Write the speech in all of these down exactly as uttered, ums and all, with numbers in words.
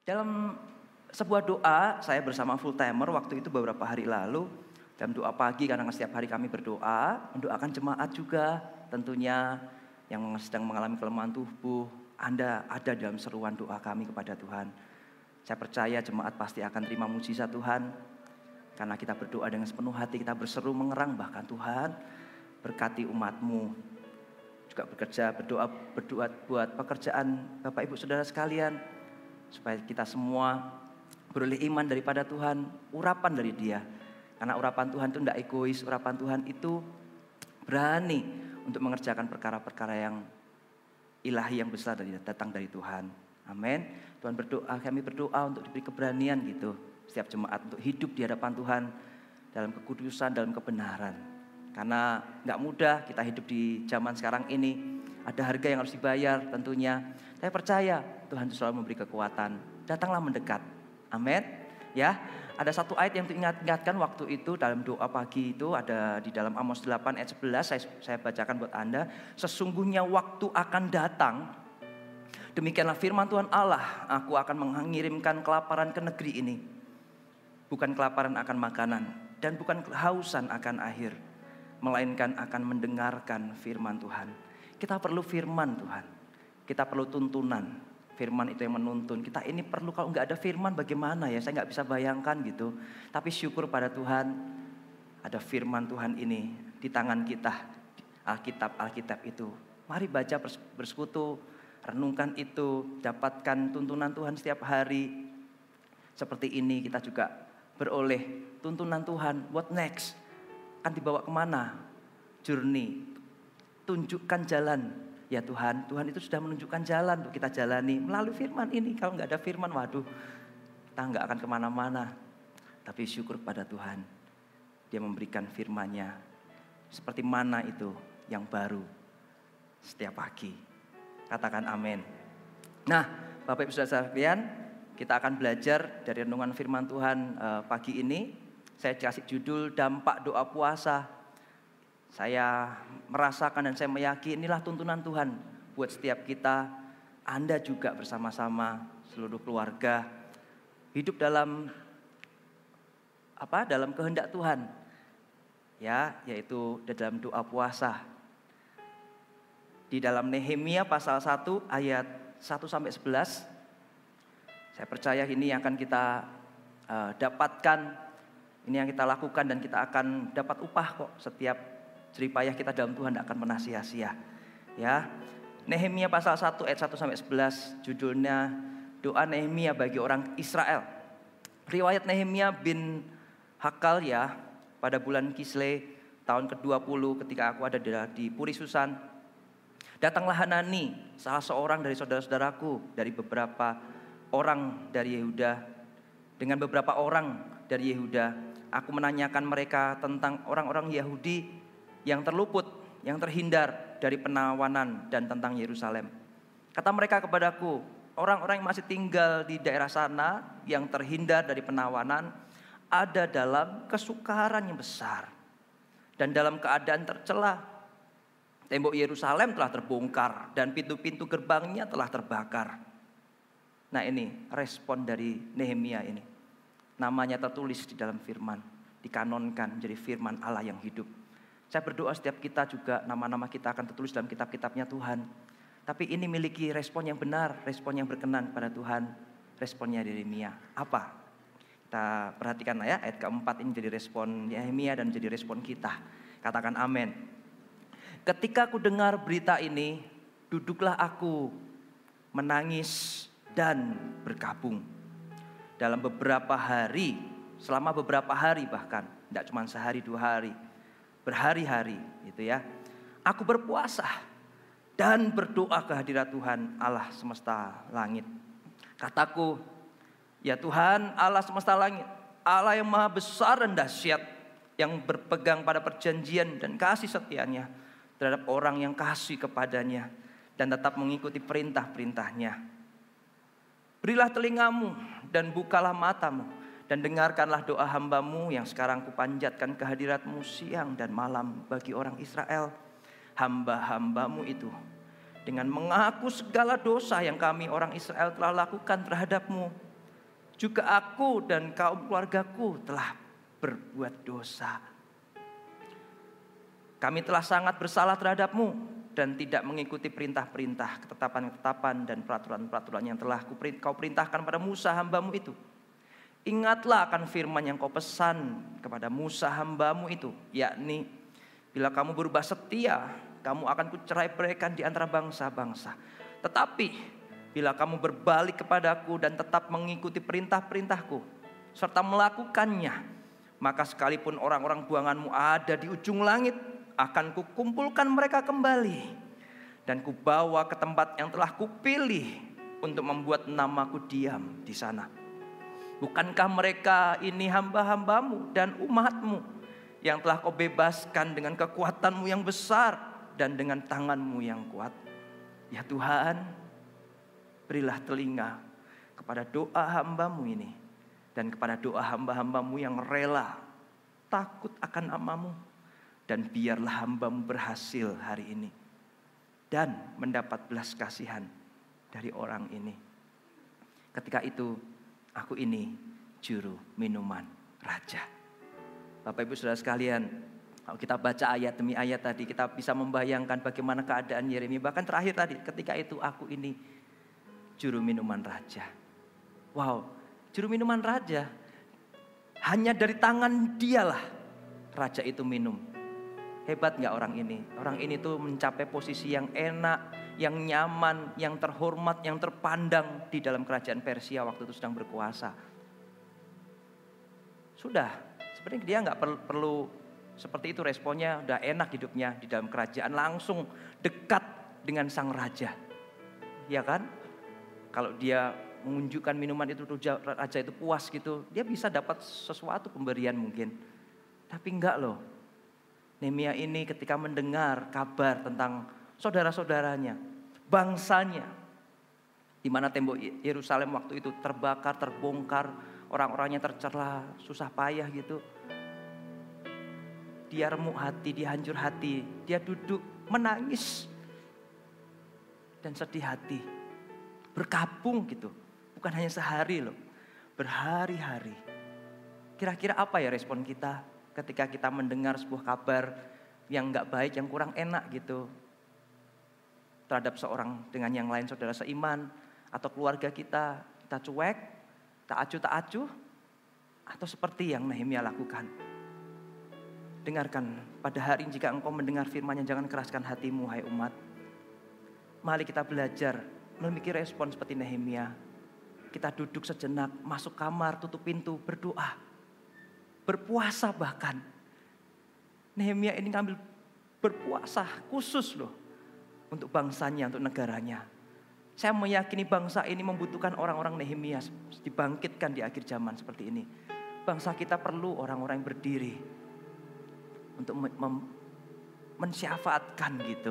Dalam sebuah doa, saya bersama full timer waktu itu beberapa hari lalu. Dalam doa pagi, karena setiap hari kami berdoa, mendoakan jemaat juga tentunya yang sedang mengalami kelemahan tubuh. Anda ada dalam seruan doa kami kepada Tuhan. Saya percaya jemaat pasti akan terima mujizat Tuhan. Karena kita berdoa dengan sepenuh hati, kita berseru mengerang bahkan Tuhan berkati umat-Mu. Juga bekerja, berdoa, berdoa buat pekerjaan Bapak Ibu Saudara sekalian. Supaya kita semua beroleh iman daripada Tuhan, urapan dari Dia. Karena urapan Tuhan itu tidak egois, urapan Tuhan itu berani untuk mengerjakan perkara-perkara yang ilahi yang besar dari datang dari Tuhan. Amin. Tuhan berdoa, kami berdoa untuk diberi keberanian gitu. Setiap jemaat untuk hidup di hadapan Tuhan dalam kekudusan, dalam kebenaran. Karena nggak mudah kita hidup di zaman sekarang ini. Ada harga yang harus dibayar tentunya. Saya percaya Tuhan selalu memberi kekuatan. Datanglah mendekat. Amin. Ya, ada satu ayat yang diingat-ingatkan waktu itu dalam doa pagi itu ada di dalam Amos delapan ayat sebelas. Saya, saya bacakan buat Anda. Sesungguhnya waktu akan datang. Demikianlah firman Tuhan Allah. Aku akan mengirimkan kelaparan ke negeri ini. Bukan kelaparan akan makanan. Dan bukan kehausan akan air. Melainkan akan mendengarkan firman Tuhan. Kita perlu firman Tuhan. Kita perlu tuntunan. Firman itu yang menuntun. Kita ini perlu, kalau nggak ada firman bagaimana ya? Saya nggak bisa bayangkan gitu. Tapi syukur pada Tuhan. Ada firman Tuhan ini di tangan kita. Alkitab, Alkitab itu. Mari baca bersekutu. Renungkan itu. Dapatkan tuntunan Tuhan setiap hari. Seperti ini kita juga beroleh tuntunan Tuhan. What next? Akan dibawa kemana? Journey. Tunjukkan jalan. Ya Tuhan, Tuhan itu sudah menunjukkan jalan untuk kita jalani melalui firman ini. Kalau nggak ada firman, waduh, kita nggak akan kemana-mana. Tapi syukur pada Tuhan, Dia memberikan firman-Nya seperti mana itu yang baru setiap pagi. Katakan amin. Nah, Bapak Ibu Saudara sekalian, kita akan belajar dari renungan firman Tuhan uh, pagi ini. Saya kasih judul dampak doa puasa. Saya merasakan dan saya meyakini inilah tuntunan Tuhan buat setiap kita. Anda juga bersama-sama seluruh keluarga hidup dalam apa? Dalam kehendak Tuhan. Ya, yaitu dalam doa puasa. Di dalam Nehemia pasal satu ayat satu sampai sebelas. Saya percaya ini yang akan kita uh, dapatkan, ini yang kita lakukan dan kita akan dapat upah kok setiap jeripayah kita dalam Tuhan tidak akan pernah sia-sia. Ya. Nehemia pasal satu ayat satu sampai sebelas, judulnya doa Nehemia bagi orang Israel. Riwayat Nehemia bin Hakalia pada bulan Kisle tahun kedua puluh ketika aku ada di Puri Susan. Datanglah Hanani, salah seorang dari saudara-saudaraku dari beberapa orang dari Yehuda, dengan beberapa orang dari Yehuda. Aku menanyakan mereka tentang orang-orang Yahudi yang terluput, yang terhindar dari penawanan dan tentang Yerusalem. Kata mereka kepadaku, orang-orang yang masih tinggal di daerah sana yang terhindar dari penawanan ada dalam kesukaran yang besar dan dalam keadaan tercela. Tembok Yerusalem telah terbongkar dan pintu-pintu gerbangnya telah terbakar. Nah ini respon dari Nehemia ini. Namanya tertulis di dalam firman, dikanonkan menjadi firman Allah yang hidup. Saya berdoa setiap kita juga nama-nama kita akan tertulis dalam kitab-kitabnya Tuhan. Tapi ini miliki respon yang benar, respon yang berkenan pada Tuhan. Responnya Nehemia. Apa? Kita perhatikan ya, ayat keempat ini jadi respon Nehemia dan jadi respon kita. Katakan amin. Ketika aku dengar berita ini, duduklah aku menangis dan berkabung. Dalam beberapa hari, selama beberapa hari bahkan, tidak cuma sehari dua hari. Berhari-hari gitu ya. Aku berpuasa dan berdoa ke hadirat Tuhan Allah semesta langit. Kataku, ya Tuhan Allah semesta langit, Allah yang maha besar dan dahsyat, yang berpegang pada perjanjian dan kasih setianya terhadap orang yang kasih kepadanya dan tetap mengikuti perintah-perintahnya. Berilah telingamu dan bukalah matamu dan dengarkanlah doa hambamu yang sekarang kupanjatkan ke hadiratmu siang dan malam bagi orang Israel. Hamba-hambamu itu dengan mengaku segala dosa yang kami orang Israel telah lakukan terhadapmu. juga aku dan kaum keluargaku telah berbuat dosa. Kami telah sangat bersalah terhadapmu dan tidak mengikuti perintah-perintah, ketetapan-ketetapan dan peraturan-peraturan yang telah kau perintahkan pada Musa hambamu itu. Ingatlah akan firman yang kau pesan kepada Musa hambamu itu, yakni bila kamu berubah setia, kamu akan kucerai-beraikan di antara bangsa-bangsa. Tetapi bila kamu berbalik kepadaku dan tetap mengikuti perintah-perintahku serta melakukannya, maka sekalipun orang-orang buanganmu ada di ujung langit, akan kukumpulkan mereka kembali dan kubawa ke tempat yang telah kupilih untuk membuat namaku diam di sana. Bukankah mereka ini hamba-hambamu dan umatmu yang telah kau bebaskan dengan kekuatanmu yang besar dan dengan tanganmu yang kuat? Ya Tuhan, berilah telinga kepada doa hambamu ini dan kepada doa hamba-hambamu yang rela takut akan namamu. Dan biarlah hambamu berhasil hari ini dan mendapat belas kasihan dari orang ini. Ketika itu aku ini juru minuman raja. Bapak Ibu Saudara sekalian, kalau kita baca ayat demi ayat tadi, kita bisa membayangkan bagaimana keadaan Yeremia. Bahkan terakhir tadi, ketika itu aku ini juru minuman raja. Wow, juru minuman raja. Hanya dari tangan dialah raja itu minum. Hebat gak orang ini? Orang ini tuh mencapai posisi yang enak, yang nyaman, yang terhormat, yang terpandang di dalam kerajaan Persia waktu itu sedang berkuasa. Sudah, sebenarnya dia gak perlu, perlu seperti itu responnya, udah enak hidupnya di dalam kerajaan, langsung dekat dengan sang raja. Ya kan? Kalau dia mengunjukkan minuman itu, raja itu puas gitu, dia bisa dapat sesuatu pemberian mungkin. Tapi enggak loh. Nehemia ini ketika mendengar kabar tentang saudara-saudaranya, bangsanya, di mana tembok Yerusalem waktu itu terbakar, terbongkar, orang-orangnya tercela, susah payah gitu. Dia remuk hati, dia hancur hati, dia duduk menangis dan sedih hati, berkabung gitu. Bukan hanya sehari loh, berhari-hari. Kira-kira apa ya respon kita ketika kita mendengar sebuah kabar yang gak baik, yang kurang enak gitu terhadap seorang dengan yang lain, saudara seiman atau keluarga kita? Kita cuek, tak acuh tak acuh, atau seperti yang Nehemia lakukan? Dengarkan, pada hari ini jika engkau mendengar firman-Nya, jangan keraskan hatimu hai umat. Mari kita belajar memiliki respon seperti Nehemia. Kita duduk sejenak, masuk kamar, tutup pintu, berdoa. Berpuasa bahkan. Nehemia ini ngambil berpuasa khusus loh. Untuk bangsanya, untuk negaranya. Saya meyakini bangsa ini membutuhkan orang-orang Nehemia. Dibangkitkan di akhir zaman seperti ini. Bangsa kita perlu orang-orang yang berdiri. Untuk mem- mensyafaatkan gitu.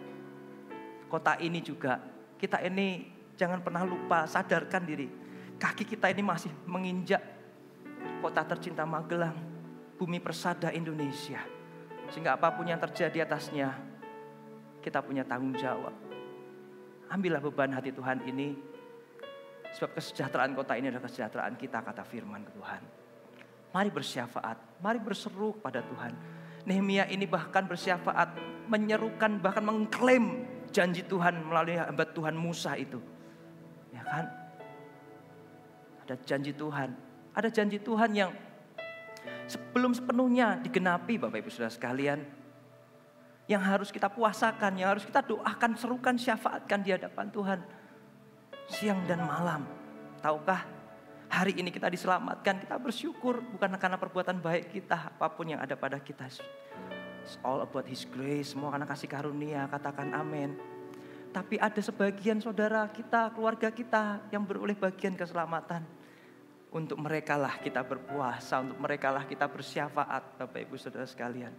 Kota ini juga, kita ini jangan pernah lupa, sadarkan diri. Kaki kita ini masih menginjak kota tercinta Magelang, bumi persada Indonesia. Sehingga apapun yang terjadi atasnya, kita punya tanggung jawab. Ambillah beban hati Tuhan ini, sebab kesejahteraan kota ini adalah kesejahteraan kita, kata firman Tuhan. Mari bersyafaat, mari berseru kepada Tuhan. Nehemia ini bahkan bersyafaat, menyerukan, bahkan mengklaim janji Tuhan melalui hamba Tuhan Musa itu. Ya kan? Ada janji Tuhan. Ada janji Tuhan yang sebelum sepenuhnya digenapi, Bapak Ibu Saudara sekalian. Yang harus kita puasakan, yang harus kita doakan, serukan, syafaatkan di hadapan Tuhan. Siang dan malam. Tahukah, hari ini kita diselamatkan, kita bersyukur. Bukan karena perbuatan baik kita, apapun yang ada pada kita. It's all about His grace, semua karena kasih karunia, katakan amin. Tapi ada sebagian saudara kita, keluarga kita yang beroleh bagian keselamatan. Untuk merekalah kita berpuasa, untuk merekalah kita bersyafaat, Bapak Ibu Saudara sekalian.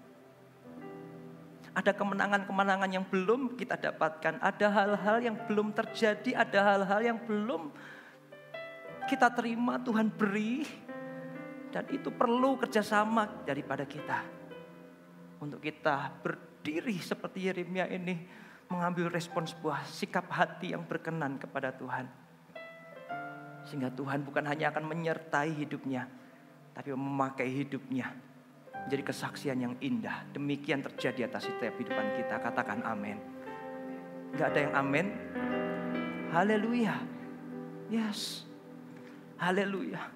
Ada kemenangan-kemenangan yang belum kita dapatkan, ada hal-hal yang belum terjadi, ada hal-hal yang belum kita terima, Tuhan beri. Dan itu perlu kerjasama daripada kita. Untuk kita berdiri seperti Yeremia ini, mengambil respon sebuah sikap hati yang berkenan kepada Tuhan. Sehingga Tuhan bukan hanya akan menyertai hidupnya, tapi memakai hidupnya menjadi kesaksian yang indah. Demikian terjadi atas setiap kehidupan kita. Katakan amin. Gak ada yang amin? Haleluya. Yes. Haleluya.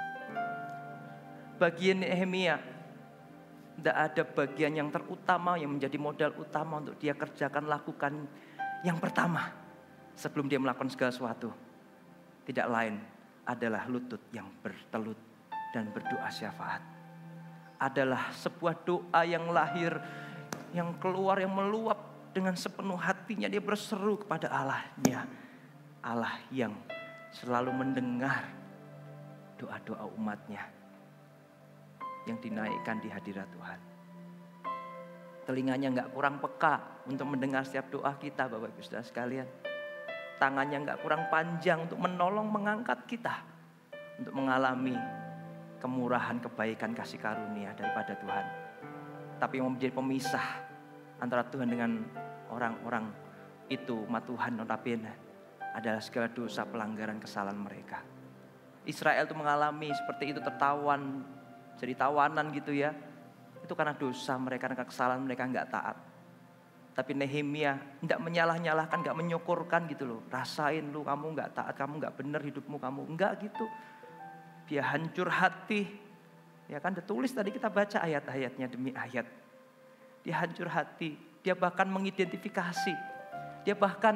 Bagian Nehemia, tidak ada bagian yang terutama yang menjadi modal utama untuk dia kerjakan, lakukan yang pertama sebelum dia melakukan segala sesuatu. Tidak lain adalah lutut yang bertelut dan berdoa syafaat. Adalah sebuah doa yang lahir, yang keluar, yang meluap dengan sepenuh hatinya. Dia berseru kepada Allahnya. Allah yang selalu mendengar doa-doa umatnya yang dinaikkan di hadirat Tuhan. Telinganya gak kurang peka untuk mendengar setiap doa kita, Bapak Ibu Saudara sekalian. Tangannya gak kurang panjang untuk menolong, mengangkat kita untuk mengalami kemurahan, kebaikan, kasih karunia daripada Tuhan. Tapi yang menjadi pemisah antara Tuhan dengan orang-orang itu, umat Tuhan notabene, adalah segala dosa, pelanggaran, kesalahan mereka. Israel itu mengalami seperti itu, tertawan, jadi tawanan gitu ya. Itu karena dosa mereka, karena kesalahan mereka gak taat. Tapi Nehemia tidak menyalah-nyalahkan, gak menyokorkan gitu loh. Rasain lu, kamu gak taat, kamu gak benar hidupmu, kamu enggak gitu. Dia hancur hati. Ya kan, ditulis tadi kita baca ayat-ayatnya demi ayat. Dia hancur hati. Dia bahkan mengidentifikasi. Dia bahkan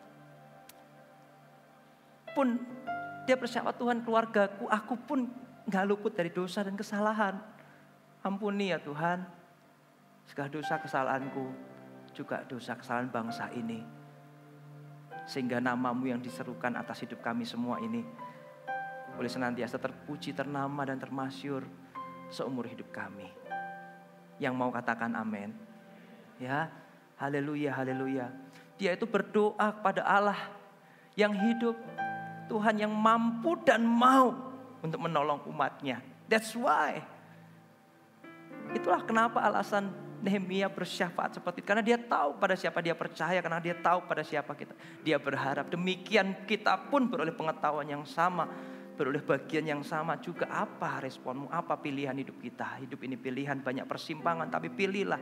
pun dia bersyafaat, Tuhan, keluargaku, aku pun gak luput dari dosa dan kesalahan. Ampuni ya Tuhan segala dosa kesalahanku, juga dosa kesalahan bangsa ini. Sehingga namamu yang diserukan atas hidup kami semua ini boleh senantiasa terpuji, ternama dan termasyur seumur hidup kami. Yang mau katakan amin? Ya, haleluya, haleluya. Dia itu berdoa kepada Allah yang hidup, Tuhan yang mampu dan mau untuk menolong umatnya. That's why. Itulah kenapa alasan Nehemia bersyafaat seperti itu. Karena dia tahu pada siapa dia percaya, karena dia tahu pada siapa kita dia berharap. Demikian kita pun beroleh pengetahuan yang sama, beroleh bagian yang sama juga. Apa responmu, apa pilihan hidup kita? Hidup ini pilihan, banyak persimpangan, tapi pilihlah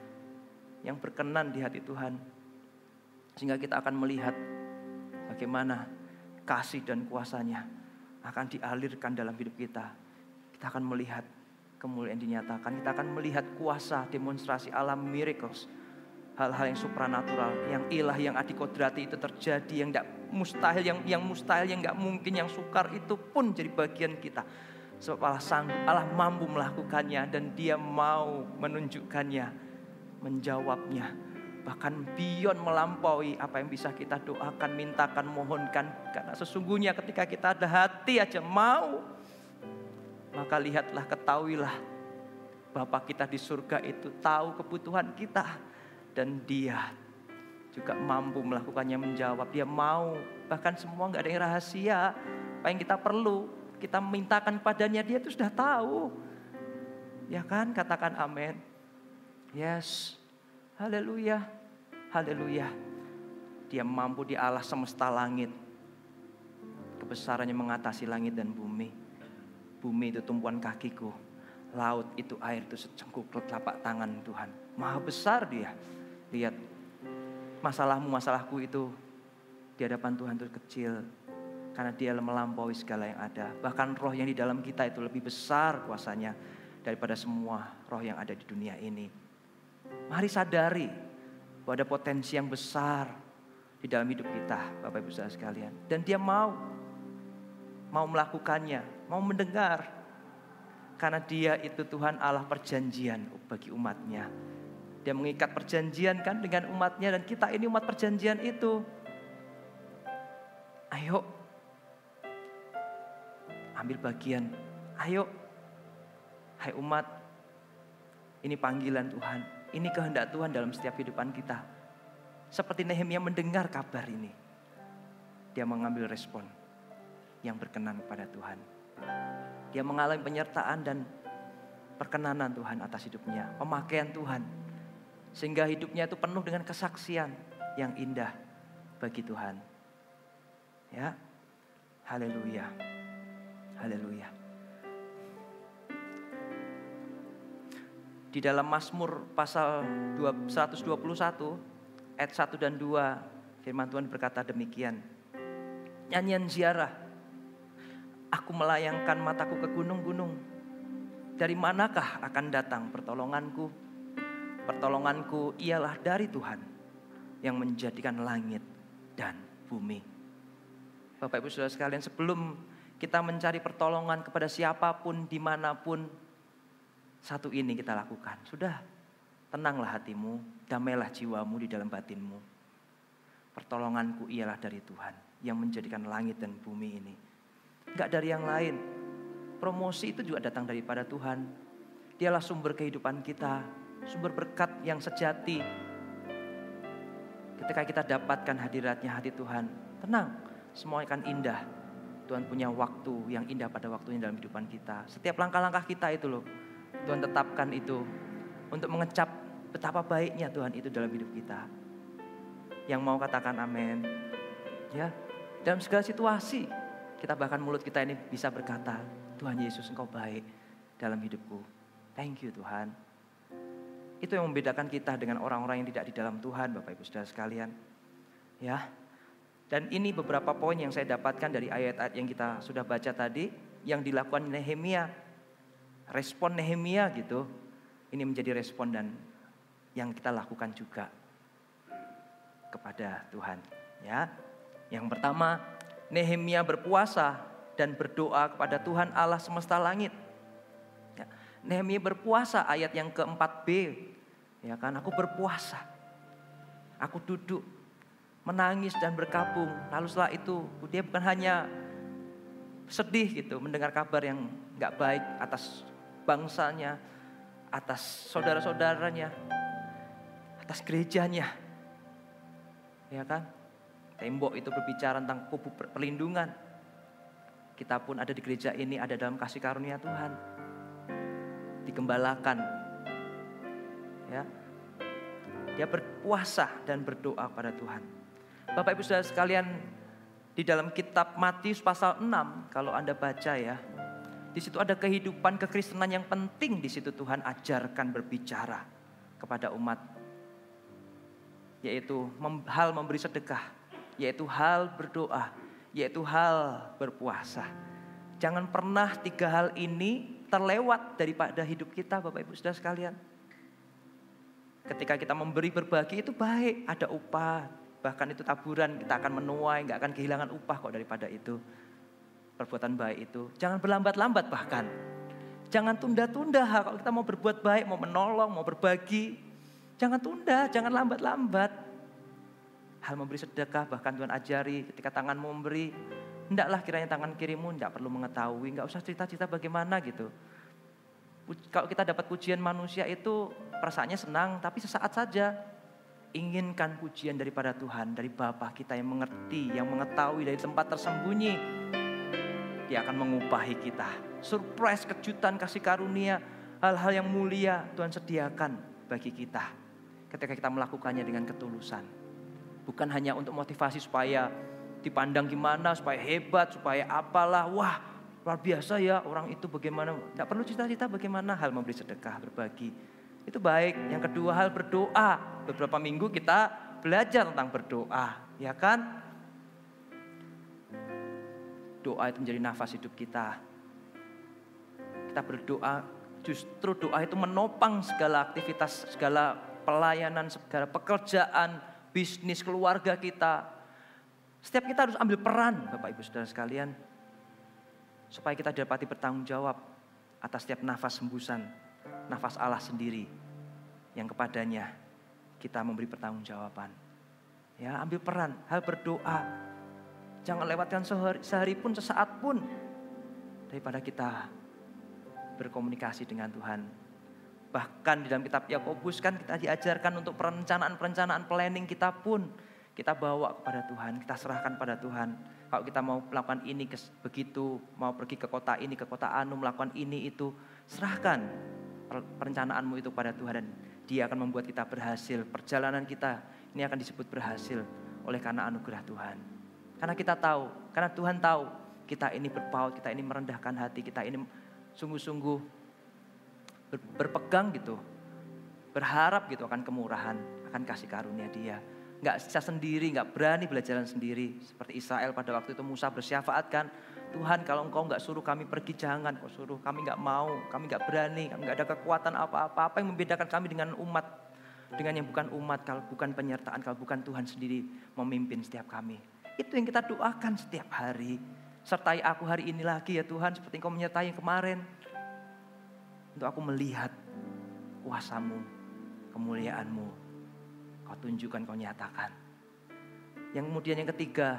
yang berkenan di hati Tuhan. Sehingga kita akan melihat bagaimana kasih dan kuasanya akan dialirkan dalam hidup kita. Kita akan melihat kemuliaan dinyatakan. Kita akan melihat kuasa, demonstrasi alam, miracles. Hal-hal yang supranatural, yang ilah, yang adikodrati itu terjadi. Yang tidak mustahil, yang, yang mustahil, yang tidak mungkin, yang sukar itu pun jadi bagian kita. Sebab Allah sanggup, Allah mampu melakukannya. Dan dia mau menunjukkannya, menjawabnya. Bahkan beyond, melampaui apa yang bisa kita doakan, mintakan, mohonkan. Karena sesungguhnya ketika kita ada hati aja mau, maka lihatlah, ketahuilah, Bapa kita di surga itu tahu kebutuhan kita. Dan dia juga mampu melakukannya, menjawab. Dia mau, bahkan semua gak ada yang rahasia. Apa yang kita perlu, kita mintakan padanya, dia itu sudah tahu. Ya kan, katakan amin. Yes, haleluya, haleluya. Dia mampu, di Allah semesta langit. Kebesarannya mengatasi langit dan bumi. Bumi itu tumpuan kakiku, laut itu air itu secengkuk telapak tangan Tuhan. Maha besar dia. Lihat, masalahmu, masalahku itu di hadapan Tuhan itu kecil. Karena dia melampaui segala yang ada. Bahkan roh yang di dalam kita itu lebih besar kuasanya daripada semua roh yang ada di dunia ini. Mari sadari bahwa ada potensi yang besar di dalam hidup kita, Bapak Ibu Saudara sekalian. Dan dia mau, mau melakukannya, mau mendengar. Karena dia itu Tuhan Allah perjanjian bagi umatnya. Dia mengikat perjanjian kan dengan umatnya. Dan kita ini umat perjanjian itu. Ayo, ambil bagian. Ayo, hai umat, ini panggilan Tuhan. Ini kehendak Tuhan dalam setiap kehidupan kita. Seperti Nehemia mendengar kabar ini, dia mengambil respon yang berkenan kepada Tuhan. Dia mengalami penyertaan dan perkenanan Tuhan atas hidupnya, pemakaian Tuhan. Sehingga hidupnya itu penuh dengan kesaksian yang indah bagi Tuhan. Ya, Haleluya. Haleluya. Di dalam Mazmur pasal seratus dua puluh satu ayat satu dan dua, firman Tuhan berkata demikian. Nyanyian ziarah. Aku melayangkan mataku ke gunung-gunung. Dari manakah akan datang pertolonganku? Pertolonganku ialah dari Tuhan yang menjadikan langit dan bumi. Bapak Ibu Saudara sekalian, sebelum kita mencari pertolongan kepada siapapun, dimanapun, satu ini kita lakukan. Sudah, tenanglah hatimu, damailah jiwamu di dalam batinmu. Pertolonganku ialah dari Tuhan yang menjadikan langit dan bumi ini. Enggak dari yang lain. Promosi itu juga datang daripada Tuhan. Dialah sumber kehidupan kita, sumber berkat yang sejati. Ketika kita dapatkan hadiratnya hati Tuhan, tenang, semua akan indah. Tuhan punya waktu yang indah pada waktunya dalam kehidupan kita. Setiap langkah-langkah kita itu loh, Tuhan tetapkan itu untuk mengecap betapa baiknya Tuhan itu dalam hidup kita. Yang mau katakan amin. Ya, dalam segala situasi, kita bahkan mulut kita ini bisa berkata, Tuhan Yesus Engkau baik dalam hidupku. Thank you Tuhan. Itu yang membedakan kita dengan orang-orang yang tidak di dalam Tuhan, Bapak Ibu Saudara sekalian. Ya. Dan ini beberapa poin yang saya dapatkan dari ayat-ayat yang kita sudah baca tadi, yang dilakukan Nehemia. Respon Nehemia gitu, ini menjadi respon dan yang kita lakukan juga kepada Tuhan. Ya, yang pertama, Nehemia berpuasa dan berdoa kepada Tuhan Allah semesta langit. Ya, Nehemia berpuasa, ayat yang keempat B, ya kan, aku berpuasa, aku duduk, menangis dan berkabung. Lalu setelah itu dia bukan hanya sedih gitu, mendengar kabar yang nggak baik atas bangsanya, atas saudara-saudaranya, atas gerejanya, ya kan? Tembok itu berbicara tentang kubu perlindungan. Kita pun ada di gereja ini, ada dalam kasih karunia Tuhan, digembalakan. Ya, dia berpuasa dan berdoa pada Tuhan. Bapak Ibu Saudara sekalian, di dalam kitab Matius pasal enam, kalau Anda baca ya, di situ ada kehidupan kekristenan yang penting. Di situ Tuhan ajarkan berbicara kepada umat, yaitu hal memberi sedekah, yaitu hal berdoa, yaitu hal berpuasa. Jangan pernah tiga hal ini terlewat daripada hidup kita, Bapak Ibu Saudara sekalian. Ketika kita memberi berbagi itu baik, ada upah, bahkan itu taburan, kita akan menuai, gak akan kehilangan upah kok daripada itu. Perbuatan baik itu, jangan berlambat-lambat bahkan. Jangan tunda-tunda kalau kita mau berbuat baik, mau menolong, mau berbagi. Jangan tunda, jangan lambat-lambat. Hal memberi sedekah bahkan Tuhan ajari ketika tanganmu memberi. Hendaklah kiranya tangan kirimu tidak perlu mengetahui, gak usah cerita-cerita bagaimana gitu. Kalau kita dapat pujian manusia itu perasaannya senang, tapi sesaat saja. Inginkan pujian daripada Tuhan, dari Bapa kita yang mengerti, yang mengetahui dari tempat tersembunyi. Dia akan mengupahi kita. Surprise, kejutan, kasih karunia, hal-hal yang mulia Tuhan sediakan bagi kita ketika kita melakukannya dengan ketulusan. Bukan hanya untuk motivasi supaya dipandang gimana, supaya hebat, supaya apalah. Wah, luar biasa ya orang itu bagaimana. Tidak perlu cita-cita bagaimana hal memberi sedekah, berbagi. Itu baik. Yang kedua, hal berdoa. Beberapa minggu kita belajar tentang berdoa, ya kan? Doa itu menjadi nafas hidup kita. Kita berdoa, justru doa itu menopang segala aktivitas, segala pelayanan, segala pekerjaan, bisnis, keluarga kita. Setiap kita harus ambil peran, Bapak Ibu Saudara sekalian, supaya kita dapati bertanggung jawab atas setiap nafas hembusan, nafas Allah sendiri, yang kepadanya kita memberi pertanggungjawaban. Ya, ambil peran, hal berdoa. Jangan lewatkan sehari, sehari pun, sesaat pun, daripada kita berkomunikasi dengan Tuhan. Bahkan di dalam kitab Yakobus kan kita diajarkan untuk perencanaan-perencanaan planning kita pun kita bawa kepada Tuhan, kita serahkan pada Tuhan. Kalau kita mau melakukan ini begitu, mau pergi ke kota ini, ke kota anu, melakukan ini itu, serahkan perencanaanmu itu pada Tuhan dan Dia akan membuat kita berhasil. Perjalanan kita ini akan disebut berhasil oleh karena anugerah Tuhan. Karena kita tahu, karena Tuhan tahu kita ini berpaut, kita ini merendahkan hati, kita ini sungguh-sungguh ber- berpegang gitu, berharap gitu akan kemurahan, akan kasih karunia Dia. Nggak bisa sendiri, nggak berani belajar sendiri. Seperti Israel pada waktu itu Musa bersyafaat kan, Tuhan kalau Engkau nggak suruh kami pergi jangan, Kau suruh kami nggak mau, kami nggak berani, kami nggak ada kekuatan apa-apa. Apa yang membedakan kami dengan umat, dengan yang bukan umat, kalau bukan penyertaan, kalau bukan Tuhan sendiri memimpin setiap kami. Itu yang kita doakan setiap hari. Sertai aku hari ini lagi ya Tuhan, seperti Engkau menyertai yang kemarin. Untuk aku melihat kuasa-Mu, kemuliaan-Mu, Kau tunjukkan, Kau nyatakan. Yang kemudian yang ketiga,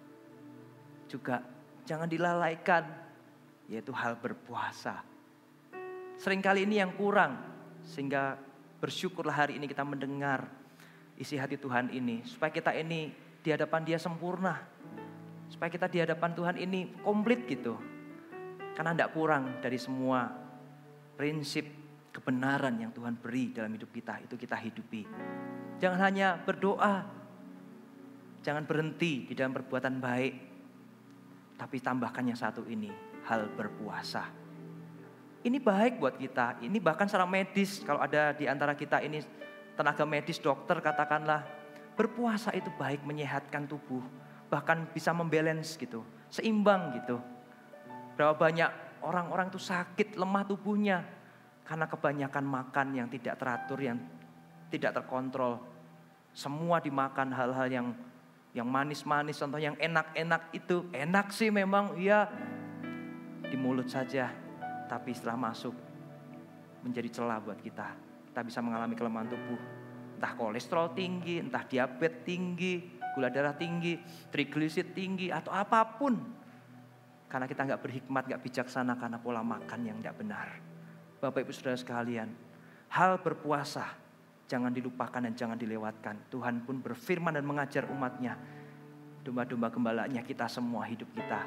juga jangan dilalaikan, yaitu hal berpuasa. Seringkali ini yang kurang, sehingga bersyukurlah hari ini kita mendengar isi hati Tuhan ini. Supaya kita ini di hadapan Dia sempurna. Supaya kita di hadapan Tuhan ini komplit gitu. Karena tidak kurang dari semua prinsip kebenaran yang Tuhan beri dalam hidup kita. Itu kita hidupi. Jangan hanya berdoa. Jangan berhenti di dalam perbuatan baik. Tapi tambahkan yang satu ini, hal berpuasa. Ini baik buat kita. Ini bahkan secara medis, kalau ada di antara kita ini tenaga medis, dokter katakanlah, berpuasa itu baik, menyehatkan tubuh. Bahkan bisa membalance gitu, seimbang gitu. Berapa banyak orang-orang itu sakit, lemah tubuhnya. Karena kebanyakan makan yang tidak teratur, yang tidak terkontrol. Semua dimakan hal-hal yang yang manis-manis, contoh yang enak-enak itu. Enak sih memang, iya di mulut saja. Tapi setelah masuk menjadi celah buat kita. Kita bisa mengalami kelemahan tubuh. Entah kolesterol tinggi, entah diabetes tinggi, gula darah tinggi, trigliserid tinggi, atau apapun. Karena kita gak berhikmat, gak bijaksana karena pola makan yang gak benar. Bapak Ibu Saudara sekalian, hal berpuasa jangan dilupakan dan jangan dilewatkan. Tuhan pun berfirman dan mengajar umatnya. Domba-domba gembalanya kita semua hidup kita.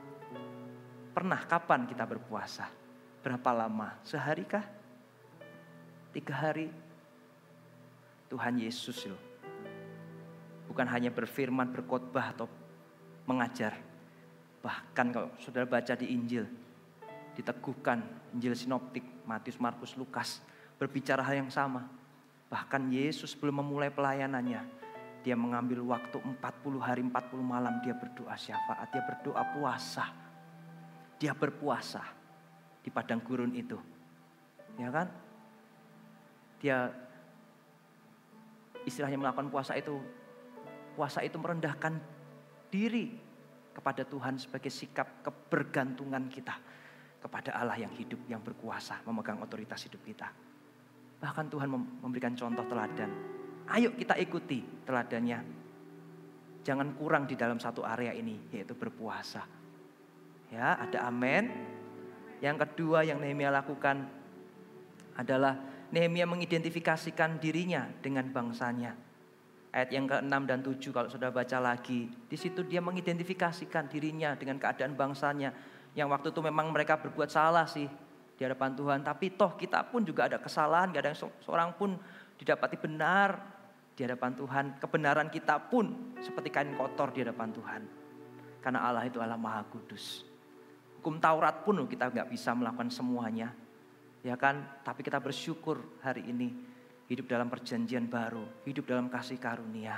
Pernah kapan kita berpuasa? Berapa lama? Sehari kah? Tiga hari? Tuhan Yesus loh. Bukan hanya berfirman, berkhotbah atau mengajar. Bahkan kalau saudara baca di Injil, diteguhkan Injil sinoptik, Matius, Markus, Lukas, berbicara hal yang sama. Bahkan Yesus belum memulai pelayanannya, dia mengambil waktu empat puluh hari, empat puluh malam, dia berdoa syafaat, dia berdoa puasa. Dia berpuasa di padang gurun itu. Ya kan? Dia istilahnya melakukan puasa itu, puasa itu merendahkan diri kepada Tuhan sebagai sikap kebergantungan kita kepada Allah yang hidup, yang berkuasa, memegang otoritas hidup kita. Bahkan Tuhan memberikan contoh teladan. Ayo kita ikuti teladannya. Jangan kurang di dalam satu area ini, yaitu berpuasa. Ya, ada amin. Yang kedua yang Nehemia lakukan adalah Nehemia mengidentifikasikan dirinya dengan bangsanya. Ayat yang keenam dan tujuh kalau sudah baca lagi. Di situ dia mengidentifikasikan dirinya dengan keadaan bangsanya. Yang waktu itu memang mereka berbuat salah sih di hadapan Tuhan. Tapi toh kita pun juga ada kesalahan. Gak ada yang seorang pun didapati benar di hadapan Tuhan. Kebenaran kita pun seperti kain kotor di hadapan Tuhan. Karena Allah itu Allah Maha Kudus. Hukum Taurat pun kita gak bisa melakukan semuanya. Ya kan? Tapi kita bersyukur hari ini. Hidup dalam perjanjian baru. Hidup dalam kasih karunia.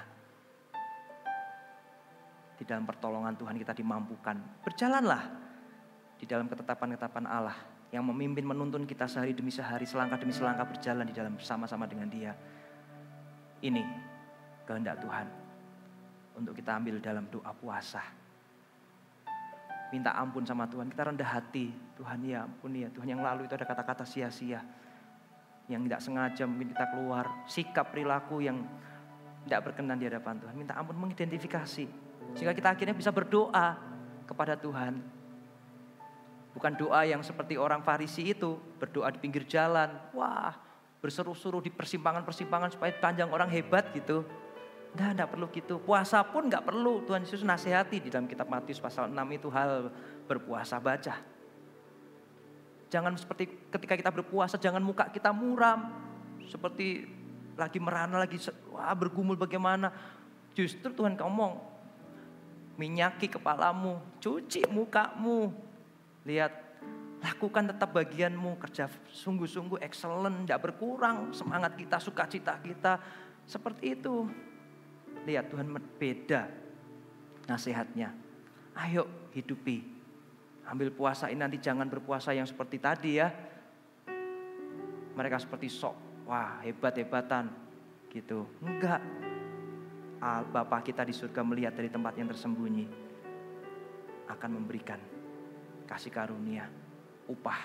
Di dalam pertolongan Tuhan kita dimampukan. Berjalanlah di dalam ketetapan-ketetapan Allah. Yang memimpin menuntun kita sehari demi sehari. Selangkah demi selangkah berjalan di dalam bersama-sama dengan Dia. Ini kehendak Tuhan. Untuk kita ambil dalam doa puasa. Minta ampun sama Tuhan. Kita rendah hati. Tuhan ya ampun ya. Tuhan yang lalu itu ada kata-kata sia-sia. Yang tidak sengaja mungkin kita keluar. Sikap perilaku yang tidak berkenan di hadapan Tuhan. Minta ampun, mengidentifikasi. Sehingga kita akhirnya bisa berdoa kepada Tuhan. Bukan doa yang seperti orang Farisi itu. Berdoa di pinggir jalan. Wah, berseru-seru di persimpangan-persimpangan supaya panjang orang hebat gitu. Nah, tidak perlu gitu. Puasa pun nggak perlu. Tuhan Yesus nasihati di dalam kitab Matius pasal enam itu hal berpuasa, baca. Jangan seperti ketika kita berpuasa, jangan muka kita muram. Seperti lagi merana, lagi wah, bergumul bagaimana. Justru Tuhan ngomong, minyaki kepalamu, cuci mukamu. Lihat, lakukan tetap bagianmu, kerja sungguh-sungguh excellent, tidak berkurang semangat kita, sukacita kita. Seperti itu. Lihat Tuhan beda nasihatnya. Ayo hidupi. Ambil puasa ini nanti jangan berpuasa yang seperti tadi ya. Mereka seperti sok, wah hebat-hebatan gitu. Enggak. Bapa kita di surga melihat dari tempat yang tersembunyi. Akan memberikan kasih karunia, upah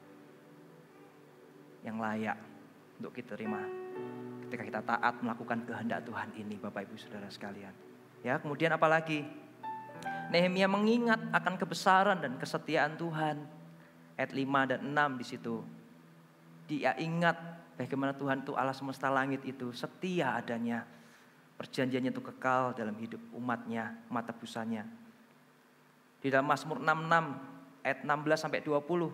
yang layak untuk kita terima. Ketika kita taat melakukan kehendak Tuhan ini, Bapak Ibu Saudara sekalian. Ya, kemudian apa lagi? Nehemia mengingat akan kebesaran dan kesetiaan Tuhan. Ayat lima dan enam di situ. Dia ingat bagaimana Tuhan itu Allah semesta langit itu setia adanya. Perjanjiannya itu kekal dalam hidup umatnya, umat tebusanya. Di dalam Mazmur enam puluh enam ayat enam belas sampai dua puluh.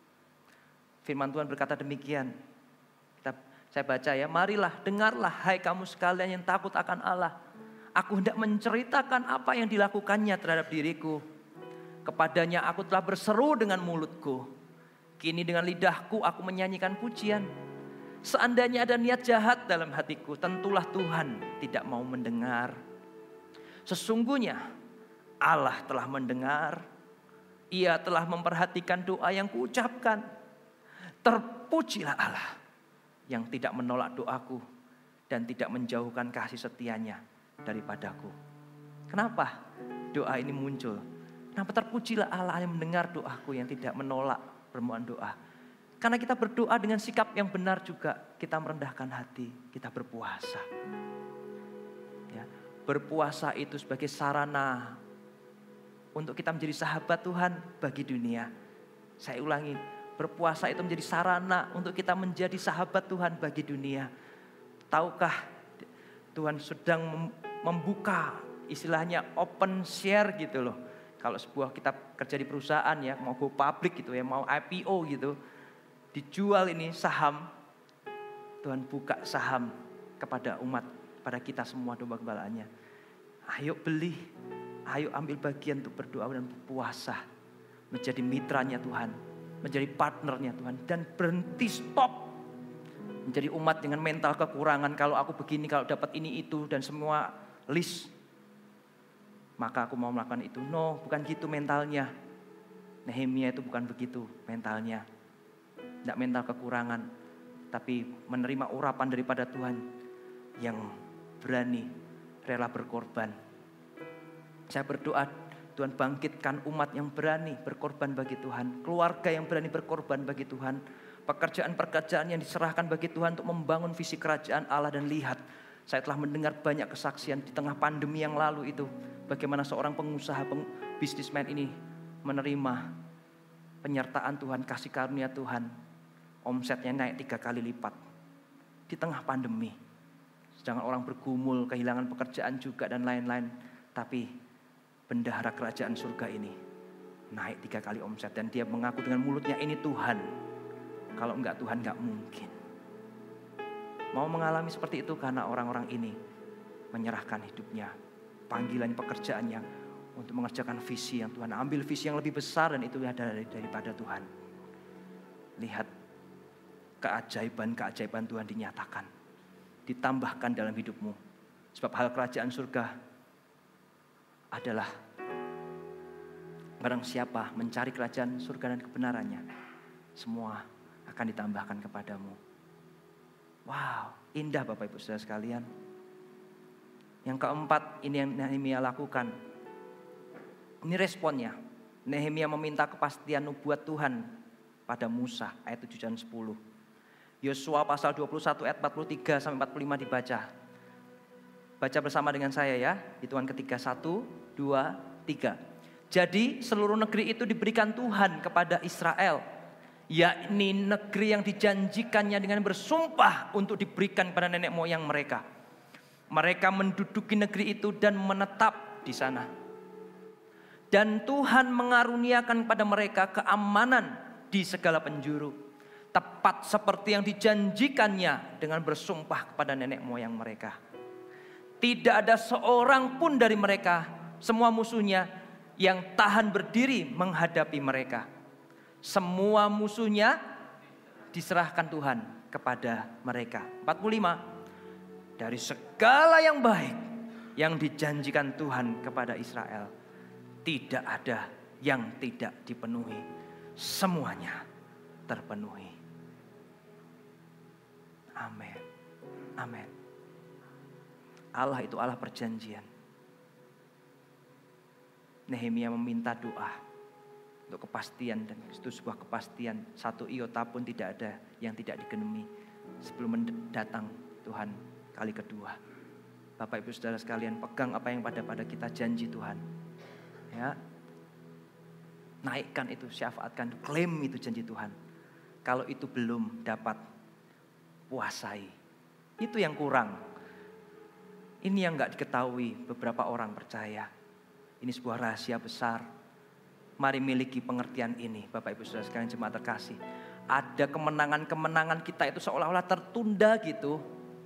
Firman Tuhan berkata demikian. Kita, saya baca ya, marilah dengarlah hai kamu sekalian yang takut akan Allah. Aku hendak menceritakan apa yang dilakukannya terhadap diriku. Kepadanya aku telah berseru dengan mulutku. Kini dengan lidahku aku menyanyikan pujian. Seandainya ada niat jahat dalam hatiku, tentulah Tuhan tidak mau mendengar. Sesungguhnya Allah telah mendengar. Ia telah memperhatikan doa yang kuucapkan. Terpujilah Allah yang tidak menolak doaku dan tidak menjauhkan kasih setianya daripadaku. Kenapa doa ini muncul? Kenapa terpujilah Allah yang mendengar doaku, yang tidak menolak permohonan doa? Karena kita berdoa dengan sikap yang benar juga, kita merendahkan hati, kita berpuasa. Ya, berpuasa itu sebagai sarana untuk kita menjadi sahabat Tuhan bagi dunia. Saya ulangi, berpuasa itu menjadi sarana untuk kita menjadi sahabat Tuhan bagi dunia. Tahukah Tuhan sedang membuka istilahnya open share gitu loh. Kalau sebuah kita kerja di perusahaan ya, mau go public gitu ya, mau I P O gitu, dijual ini saham, Tuhan buka saham kepada umat, pada kita semua domba gembalaannya. Ayo beli, ayo ambil bagian untuk berdoa dan berpuasa, menjadi mitranya Tuhan, menjadi partnernya Tuhan, dan berhenti stop menjadi umat dengan mental kekurangan. Kalau aku begini, kalau dapat ini itu dan semua list, maka aku mau melakukan itu. No, bukan gitu mentalnya. Nehemia itu bukan begitu mentalnya. Tidak mental kekurangan, tapi menerima urapan daripada Tuhan yang berani rela berkorban. Saya berdoa Tuhan bangkitkan umat yang berani berkorban bagi Tuhan, keluarga yang berani berkorban bagi Tuhan, pekerjaan-pekerjaan yang diserahkan bagi Tuhan untuk membangun visi kerajaan Allah. Dan lihat, saya telah mendengar banyak kesaksian di tengah pandemi yang lalu itu, bagaimana seorang pengusaha, peng, bisnismen ini menerima penyertaan Tuhan, kasih karunia Tuhan. Omsetnya naik tiga kali lipat di tengah pandemi. Sedangkan orang bergumul, kehilangan pekerjaan juga dan lain-lain. Tapi bendahara kerajaan surga ini naik tiga kali omset. Dan dia mengaku dengan mulutnya, ini Tuhan. Kalau enggak Tuhan enggak mungkin. Mau mengalami seperti itu karena orang-orang ini menyerahkan hidupnya, panggilan pekerjaannya untuk mengerjakan visi yang Tuhan. Ambil visi yang lebih besar dan itu ada daripada Tuhan. Lihat, keajaiban-keajaiban Tuhan dinyatakan, ditambahkan dalam hidupmu. Sebab hal kerajaan surga adalah barang siapa mencari kerajaan surga dan kebenarannya, semua akan ditambahkan kepadamu. Wow, indah Bapak Ibu Saudara sekalian. Yang keempat, ini yang Nehemia lakukan. Ini responnya. Nehemia meminta kepastian nubuat Tuhan pada Musa, ayat tujuh dan sepuluh. Yosua pasal dua puluh satu ayat empat puluh tiga sampai empat puluh lima dibaca. Baca bersama dengan saya ya. Hitungan ketiga, satu, dua, tiga. Jadi seluruh negeri itu diberikan Tuhan kepada Israel, yakni negeri yang dijanjikannya dengan bersumpah untuk diberikan kepada nenek moyang mereka. Mereka menduduki negeri itu dan menetap di sana. Dan Tuhan mengaruniakan kepada mereka keamanan di segala penjuru, tepat seperti yang dijanjikannya dengan bersumpah kepada nenek moyang mereka. Tidak ada seorang pun dari mereka semua musuhnya yang tahan berdiri menghadapi mereka. Semua musuhnya diserahkan Tuhan kepada mereka. empat puluh lima. Dari segala yang baik yang dijanjikan Tuhan kepada Israel, tidak ada yang tidak dipenuhi. Semuanya terpenuhi. Amin. Amin. Allah itu Allah perjanjian. Nehemia meminta doa untuk kepastian, dan itu sebuah kepastian. Satu iota pun tidak ada yang tidak digenemi sebelum datang Tuhan kali kedua. Bapak Ibu Saudara sekalian, pegang apa yang pada pada kita janji Tuhan. Ya. Naikkan itu, syafaatkan, klaim itu janji Tuhan. Kalau itu belum dapat, puasai. Itu yang kurang. Ini yang gak diketahui beberapa orang percaya. Ini sebuah rahasia besar. Mari miliki pengertian ini, Bapak Ibu Saudara sekalian jemaat terkasih. Ada kemenangan-kemenangan kita itu seolah-olah tertunda gitu.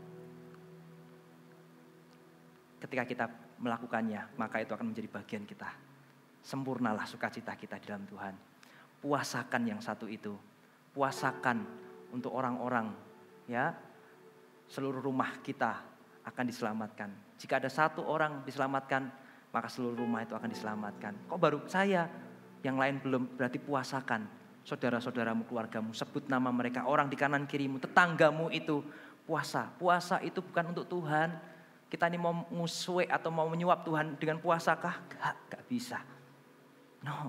Ketika kita melakukannya, maka itu akan menjadi bagian kita. Sempurnalah sukacita kita di dalam Tuhan. Puasakan yang satu itu. Puasakan untuk orang-orang, ya. Seluruh rumah kita akan diselamatkan. Jika ada satu orang diselamatkan, maka seluruh rumah itu akan diselamatkan. Kok baru saya? Yang lain belum, berarti puasakan. Saudara-saudaramu, keluargamu, sebut nama mereka. Orang di kanan kirimu, tetanggamu itu puasa. Puasa itu bukan untuk Tuhan. Kita ini mau muswe atau mau menyuap Tuhan dengan puasakah? Gak, gak bisa. No.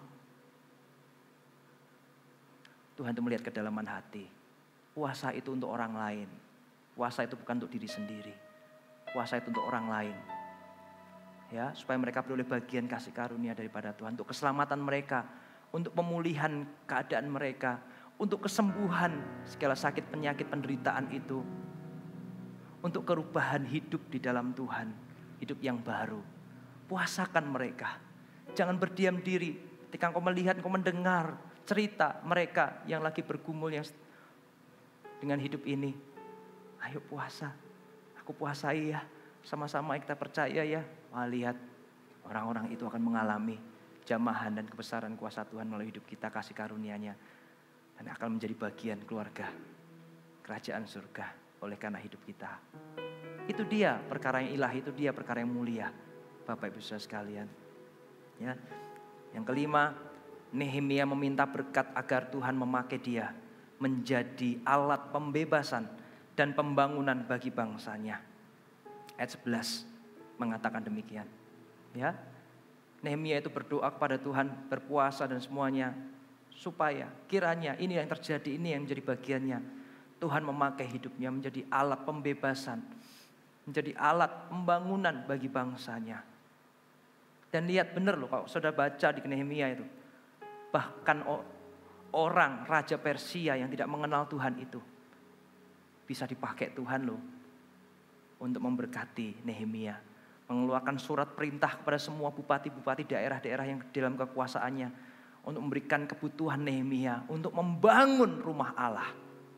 Tuhan itu melihat kedalaman hati. Puasa itu untuk orang lain. Puasa itu bukan untuk diri sendiri. Puasa itu untuk orang lain. Ya, supaya mereka beroleh bagian kasih karunia daripada Tuhan, untuk keselamatan mereka, untuk pemulihan keadaan mereka, untuk kesembuhan segala sakit penyakit penderitaan itu, untuk perubahan hidup di dalam Tuhan, hidup yang baru. Puasakan mereka. Jangan berdiam diri ketika engkau melihat, engkau mendengar cerita mereka yang lagi bergumul yang dengan hidup ini. Ayo puasa. Aku puasai ya. Sama-sama kita percaya ya. Wah, lihat orang-orang itu akan mengalami jamahan dan kebesaran kuasa Tuhan melalui hidup kita, kasih karunia-Nya. Dan akan menjadi bagian keluarga kerajaan surga oleh karena hidup kita. Itu dia perkara yang ilahi, itu dia perkara yang mulia. Bapak Ibu Saudara sekalian. Ya. Yang kelima, Nehemia meminta berkat agar Tuhan memakai dia menjadi alat pembebasan dan pembangunan bagi bangsanya. Ayat sebelas mengatakan demikian. Ya. Nehemia itu berdoa kepada Tuhan, berpuasa dan semuanya, supaya kiranya ini yang terjadi, ini yang menjadi bagiannya. Tuhan memakai hidupnya menjadi alat pembebasan, menjadi alat pembangunan bagi bangsanya. Dan lihat benar loh, kalau saudara baca di Nehemia itu, bahkan orang Raja Persia yang tidak mengenal Tuhan itu bisa dipakai Tuhan loh untuk memberkati Nehemia, mengeluarkan surat perintah kepada semua bupati-bupati daerah-daerah yang dalam kekuasaannya untuk memberikan kebutuhan Nehemia untuk membangun rumah Allah.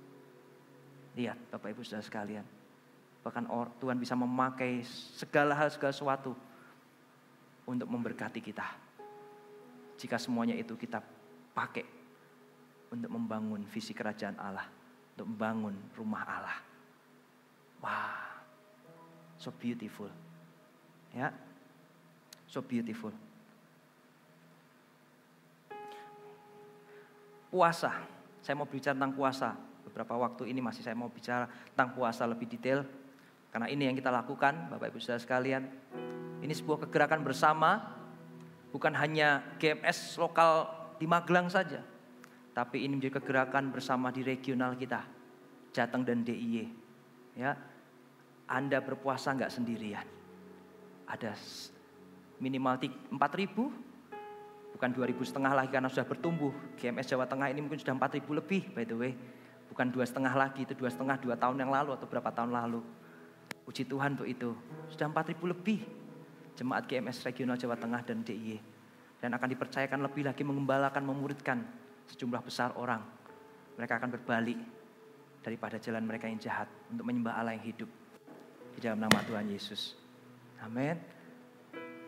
Lihat Bapak Ibu Saudara sekalian, bahkan Tuhan bisa memakai segala hal, segala sesuatu untuk memberkati kita. Jika semuanya itu kita pakai untuk membangun visi kerajaan Allah, untuk membangun rumah Allah. Wah, so beautiful. Ya, so beautiful. Puasa, saya mau bicara tentang puasa. Beberapa waktu ini masih saya mau bicara tentang puasa lebih detail. Karena ini yang kita lakukan, Bapak Ibu Saudara sekalian. Ini sebuah kegerakan bersama, bukan hanya G M S lokal di Magelang saja, tapi ini menjadi kegerakan bersama di regional kita, Jateng dan D I Y. Ya, Anda berpuasa nggak sendirian. Ada minimal empat ribu, bukan dua ribu setengah lagi karena sudah bertumbuh. G M S Jawa Tengah ini mungkin sudah empat ribu lebih, by the way. Bukan dua setengah lagi, itu dua setengah dua tahun yang lalu atau berapa tahun lalu. Puji Tuhan untuk itu, sudah empat ribu lebih jemaat G M S regional Jawa Tengah dan D I Y. Dan akan dipercayakan lebih lagi mengembalakan, memuridkan sejumlah besar orang. Mereka akan berbalik daripada jalan mereka yang jahat untuk menyembah Allah yang hidup di dalam nama Tuhan Yesus. Amin.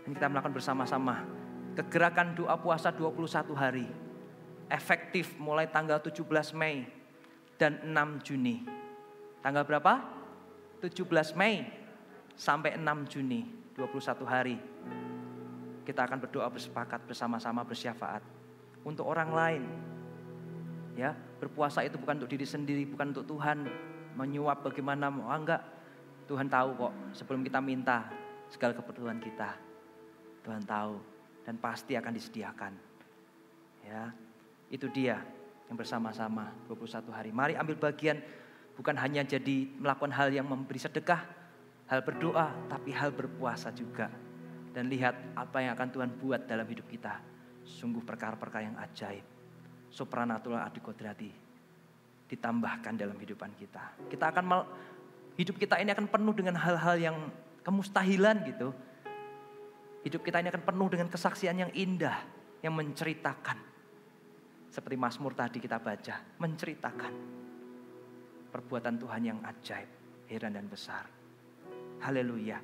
Ini kita melakukan bersama-sama. Kegerakan doa puasa dua puluh satu hari. Efektif mulai tanggal tujuh belas Mei dan enam Juni. Tanggal berapa? tujuh belas Mei sampai enam Juni. dua puluh satu hari. Kita akan berdoa bersepakat bersama-sama bersyafaat. Untuk orang lain. Ya, berpuasa itu bukan untuk diri sendiri, bukan untuk Tuhan menyuap bagaimana. Oh enggak. Tuhan tahu kok sebelum kita minta segala kebutuhan kita. Tuhan tahu dan pasti akan disediakan. Ya, itu dia yang bersama-sama dua puluh satu hari. Mari ambil bagian, bukan hanya jadi melakukan hal yang memberi sedekah, hal berdoa, tapi hal berpuasa juga. Dan lihat apa yang akan Tuhan buat dalam hidup kita. Sungguh perkara-perkara yang ajaib. Supranatural adikodrati ditambahkan dalam hidupan kita. Kita akan mal, hidup kita ini akan penuh dengan hal-hal yang kemustahilan gitu. Hidup kita ini akan penuh dengan kesaksian yang indah, yang menceritakan. Seperti Mazmur tadi kita baca, menceritakan perbuatan Tuhan yang ajaib, heran dan besar. Haleluya.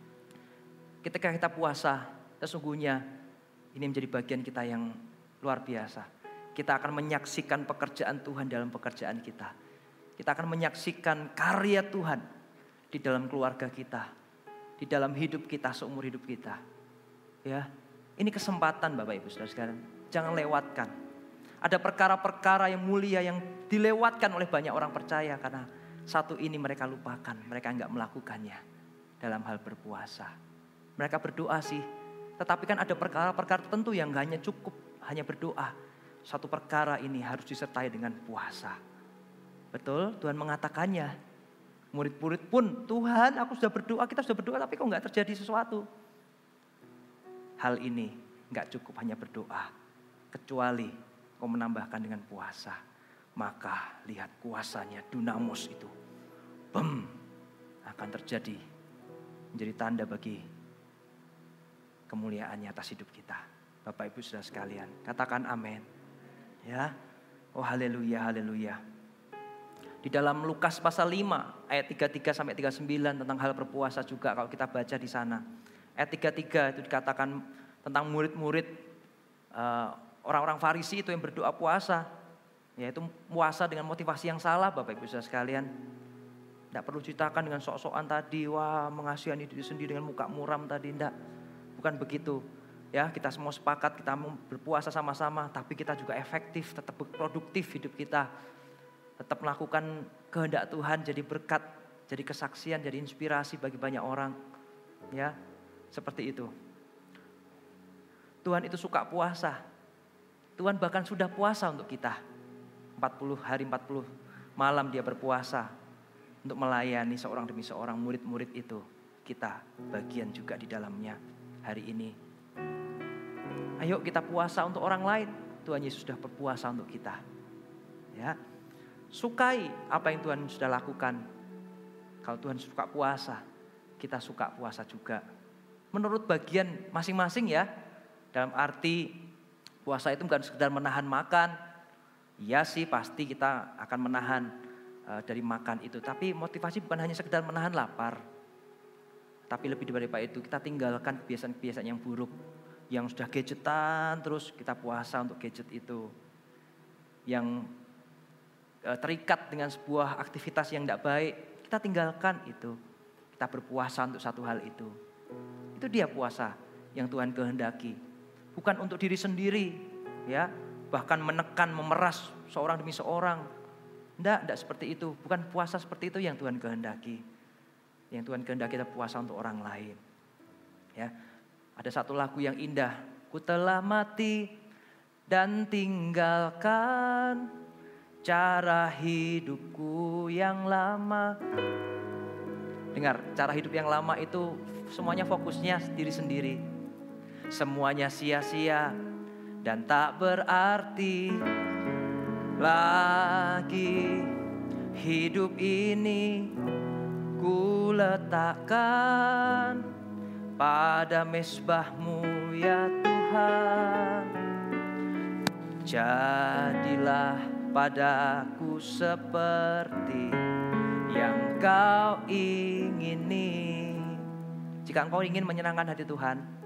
Ketika kita puasa, sesungguhnya ini menjadi bagian kita yang luar biasa. Kita akan menyaksikan pekerjaan Tuhan dalam pekerjaan kita. Kita akan menyaksikan karya Tuhan di dalam keluarga kita, di dalam hidup kita, seumur hidup kita. Ya, ini kesempatan Bapak Ibu Saudara sekalian. Jangan lewatkan. Ada perkara-perkara yang mulia yang dilewatkan oleh banyak orang percaya karena satu ini mereka lupakan, mereka enggak melakukannya dalam hal berpuasa. Mereka berdoa sih, tetapi kan ada perkara-perkara tertentu yang enggak hanya cukup hanya berdoa. Satu perkara ini harus disertai dengan puasa. Betul, Tuhan mengatakannya. Murid-murid pun, Tuhan aku sudah berdoa, kita sudah berdoa tapi kok enggak terjadi sesuatu. Hal ini enggak cukup hanya berdoa, kecuali kau menambahkan dengan puasa. Maka lihat kuasanya, dunamos itu, bem, akan terjadi, menjadi tanda bagi kemuliaannya atas hidup kita. Bapak Ibu Saudara sekalian, katakan amin. Ya, oh haleluya, haleluya. Di dalam Lukas pasal lima ayat tiga puluh tiga sampai tiga puluh sembilan tentang hal berpuasa juga kalau kita baca di sana. Ayat tiga puluh tiga itu dikatakan tentang murid-murid uh, orang-orang Farisi itu yang berdoa puasa. Yaitu puasa dengan motivasi yang salah Bapak Ibu Saudara sekalian. Tidak perlu ceritakan dengan sok-sokan tadi, wah mengasihani diri sendiri dengan muka muram tadi, tidak. Bukan begitu. Ya, kita semua sepakat kita mau berpuasa sama-sama, tapi kita juga efektif, tetap produktif hidup kita. Tetap melakukan kehendak Tuhan, jadi berkat, jadi kesaksian, jadi inspirasi bagi banyak orang. Ya, seperti itu. Tuhan itu suka puasa. Tuhan bahkan sudah puasa untuk kita. empat puluh hari, empat puluh malam dia berpuasa. Untuk melayani seorang demi seorang murid-murid itu. Kita bagian juga di dalamnya hari ini. Ayo kita puasa untuk orang lain. Tuhan Yesus sudah berpuasa untuk kita. Ya, sukai apa yang Tuhan sudah lakukan. Kalau Tuhan suka puasa, kita suka puasa juga. Menurut bagian masing-masing ya. Dalam arti puasa itu bukan sekedar menahan makan. Iya sih pasti kita akan menahan uh, dari makan itu. Tapi motivasi bukan hanya sekedar menahan lapar. Tapi lebih daripada itu kita tinggalkan kebiasaan-kebiasaan yang buruk. Yang sudah gadgetan terus kita puasa untuk gadget itu. Yang uh, terikat dengan sebuah aktivitas yang tidak baik. Kita tinggalkan itu. Kita berpuasa untuk satu hal itu. Itu dia puasa yang Tuhan kehendaki. Bukan untuk diri sendiri, ya, bahkan menekan, memeras seorang demi seorang. Enggak, enggak seperti itu. Bukan puasa seperti itu yang Tuhan kehendaki. Yang Tuhan kehendaki kita puasa untuk orang lain. Ya, ada satu lagu yang indah. Ku telah mati dan tinggalkan cara hidupku yang lama. Dengar, cara hidup yang lama itu semuanya fokusnya diri sendiri. Semuanya sia-sia dan tak berarti lagi. Hidup ini ku letakkan pada mezbahmu ya Tuhan. Jadilah padaku seperti yang kau ingini. Jika engkau ingin menyenangkan hati Tuhan,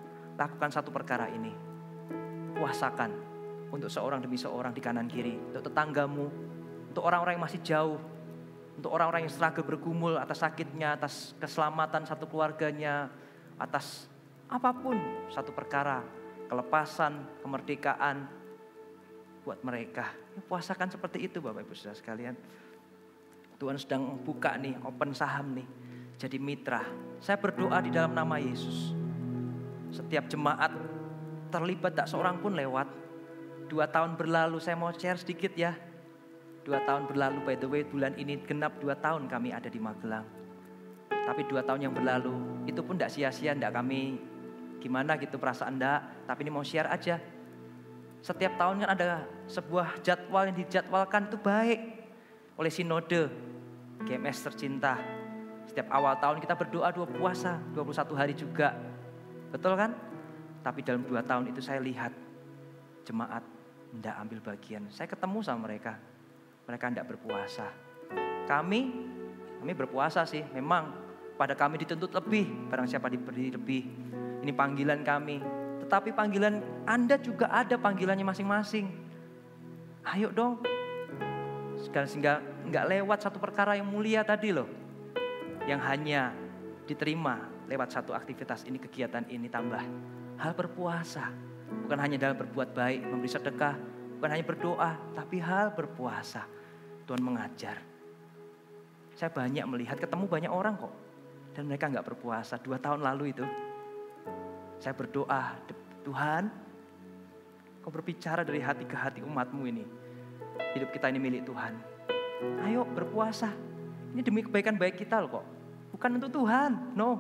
lakukan satu perkara ini. Puasakan untuk seorang demi seorang di kanan kiri, untuk tetanggamu, untuk orang-orang yang masih jauh, untuk orang-orang yang struggle bergumul atas sakitnya, atas keselamatan satu keluarganya, atas apapun satu perkara, kelepasan, kemerdekaan buat mereka. Ya, puasakan seperti itu Bapak Ibu Saudara sekalian. Tuhan sedang buka nih, open saham nih, jadi mitra. Saya berdoa di dalam nama Yesus. Setiap jemaat terlibat, tak seorang pun lewat. Dua tahun berlalu, saya mau share sedikit ya. Dua tahun berlalu, by the way bulan ini genap dua tahun kami ada di Magelang. Tapi dua tahun yang berlalu, itu pun tidak sia-sia, tidak kami gimana gitu perasaan enggak. Tapi ini mau share aja. Setiap tahun kan ada sebuah jadwal yang dijadwalkan itu baik oleh sinode G M S tercinta. Setiap awal tahun kita berdoa dua puasa, dua puluh satu hari juga. Betul kan? Tapi dalam dua tahun itu saya lihat jemaat tidak ambil bagian. Saya ketemu sama mereka. Mereka tidak berpuasa. Kami, kami berpuasa sih. Memang pada kami dituntut lebih. Barang siapa diberi lebih. Ini panggilan kami. Tetapi panggilan Anda juga ada panggilannya masing-masing. Ayo dong. Sehingga nggak lewat satu perkara yang mulia tadi loh. Yang hanya diterima lewat satu aktivitas ini, kegiatan ini tambah. Hal berpuasa. Bukan hanya dalam berbuat baik, memberi sedekah. Bukan hanya berdoa, tapi hal berpuasa. Tuhan mengajar. Saya banyak melihat, ketemu banyak orang kok. Dan mereka nggak berpuasa. Dua tahun lalu itu. Saya berdoa, Tuhan, Kau berbicara dari hati ke hati umatmu ini. Hidup kita ini milik Tuhan. Ayo berpuasa. Ini demi kebaikan baik kita loh kok. Bukan untuk Tuhan, no.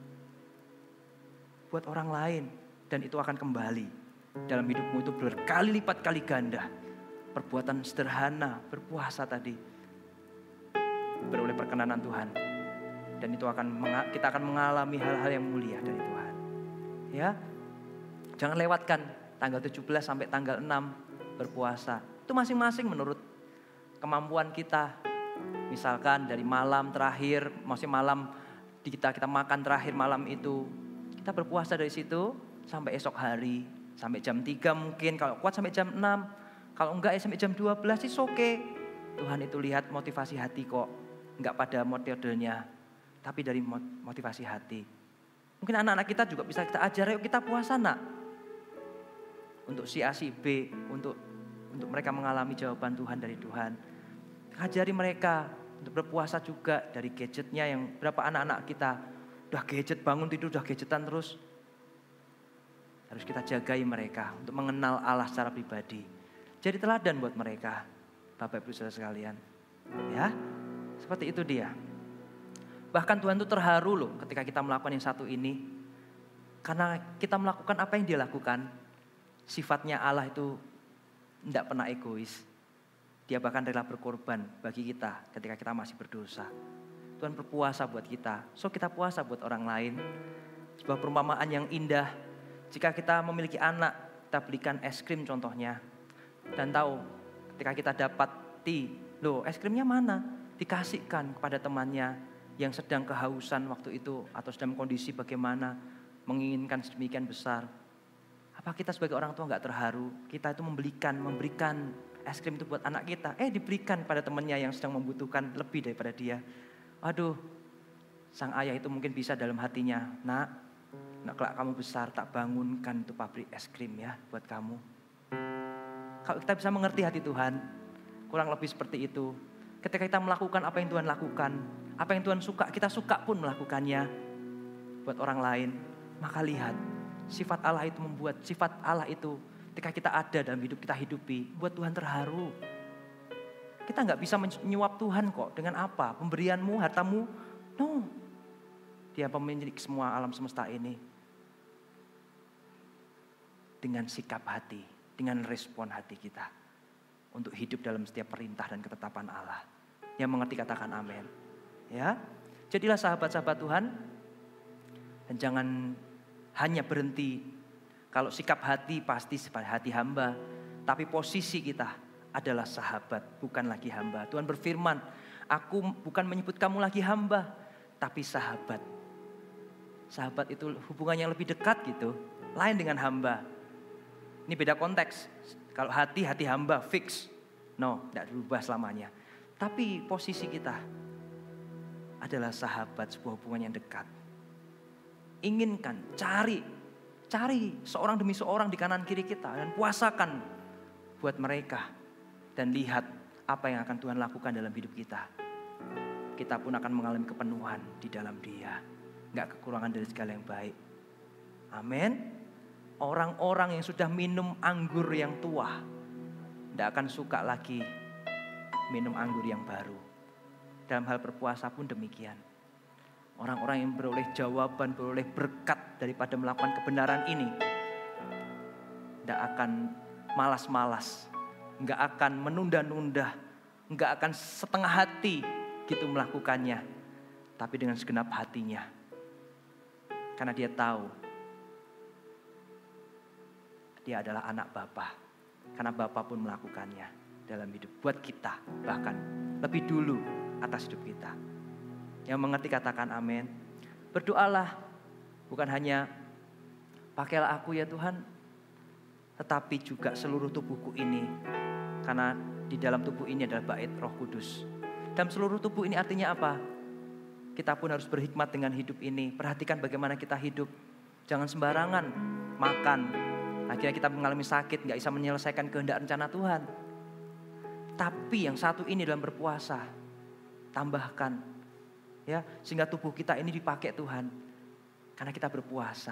Buat orang lain. Dan itu akan kembali. Dalam hidupmu itu berkali lipat kali ganda. Perbuatan sederhana, berpuasa tadi. Beroleh perkenanan Tuhan. Dan itu akan kita akan mengalami hal-hal yang mulia dari Tuhan. Ya, jangan lewatkan tanggal tujuh belas sampai tanggal enam berpuasa. Itu masing-masing menurut kemampuan kita. Misalkan dari malam terakhir, maksudnya malam kita kita makan terakhir malam itu, kita berpuasa dari situ sampai esok hari, sampai jam tiga mungkin, kalau kuat sampai jam enam, kalau enggak ya sampai jam dua belas sih oke. Okay. Tuhan itu lihat motivasi hati kok, enggak pada metodenya, tapi dari motivasi hati. Mungkin anak-anak kita juga bisa kita ajar, yuk kita puasa nak. Untuk si A, si B, untuk untuk mereka mengalami jawaban Tuhan dari Tuhan. Ajari mereka untuk berpuasa juga dari gadgetnya yang berapa anak-anak kita udah gadget, bangun tidur udah gadgetan terus. Harus kita jagai mereka untuk mengenal Allah secara pribadi. Jadi teladan buat mereka, Bapak Ibu Saudara sekalian. Ya, seperti itu dia. Bahkan Tuhan itu terharu loh ketika kita melakukan yang satu ini. Karena kita melakukan apa yang Dia lakukan. Sifatnya Allah itu tidak pernah egois. Dia bahkan rela berkorban bagi kita ketika kita masih berdosa. Tuhan berpuasa buat kita. So kita puasa buat orang lain. Sebuah perumpamaan yang indah. Jika kita memiliki anak, kita belikan es krim contohnya. Dan tahu ketika kita dapati, loh es krimnya mana? Dikasihkan kepada temannya yang sedang kehausan waktu itu. Atau sedang kondisi bagaimana, menginginkan sedemikian besar. Apa kita sebagai orang tua gak terharu? Kita itu membelikan, memberikan es krim itu buat anak kita. Eh diberikan pada temannya yang sedang membutuhkan lebih daripada dia. Aduh, sang ayah itu mungkin bisa dalam hatinya. Nak, nak kelak kamu besar tak bangunkan itu pabrik es krim ya buat kamu. Kalau kita bisa mengerti hati Tuhan, kurang lebih seperti itu. Ketika kita melakukan apa yang Tuhan lakukan, apa yang Tuhan suka, kita suka pun melakukannya buat orang lain. Maka lihat, sifat Allah itu membuat, sifat Allah itu ketika kita ada dalam hidup kita hidupi, buat Tuhan terharu. Kita gak bisa menyuap Tuhan kok. Dengan apa? Pemberianmu, hartamu? No. Dia pemilik semua alam semesta ini. Dengan sikap hati, dengan respon hati kita. Untuk hidup dalam setiap perintah dan ketetapan Allah. Yang mengerti katakan amin. Ya, jadilah sahabat-sahabat Tuhan. Dan jangan hanya berhenti. Kalau sikap hati pasti sebagai hati hamba. Tapi posisi kita adalah sahabat, bukan lagi hamba. Tuhan berfirman, aku bukan menyebut kamu lagi hamba, tapi sahabat. Sahabat itu hubungannya lebih dekat gitu. lain dengan hamba. Ini beda konteks. Kalau hati, hati hamba fix. No, tidak berubah selamanya. Tapi posisi kita adalah sahabat, sebuah hubungan yang dekat. Inginkan, cari, cari seorang demi seorang di kanan kiri kita dan puasakan buat mereka. Dan lihat apa yang akan Tuhan lakukan dalam hidup kita. Kita pun akan mengalami kepenuhan di dalam Dia. Enggak kekurangan dari segala yang baik. Amin. Orang-orang yang sudah minum anggur yang tua tidak akan suka lagi minum anggur yang baru. Dalam hal berpuasa pun demikian. Orang-orang yang beroleh jawaban, beroleh berkat daripada melakukan kebenaran ini tidak akan malas-malas, nggak akan menunda-nunda, nggak akan setengah hati gitu melakukannya, tapi dengan segenap hatinya. Karena dia tahu dia adalah anak Bapa. Karena Bapa pun melakukannya dalam hidup buat kita, bahkan lebih dulu atas hidup kita. Yang mengerti katakan amin. Berdoalah, bukan hanya pakailah aku ya Tuhan, tetapi juga seluruh tubuhku ini. Karena di dalam tubuh ini adalah bait Roh Kudus. Dalam seluruh tubuh ini artinya apa? Kita pun harus berhikmat dengan hidup ini. Perhatikan bagaimana kita hidup. Jangan sembarangan makan. Akhirnya kita mengalami sakit, gak bisa menyelesaikan kehendak rencana Tuhan. Tapi yang satu ini dalam berpuasa, tambahkan. Ya, sehingga tubuh kita ini dipakai Tuhan. Karena kita berpuasa.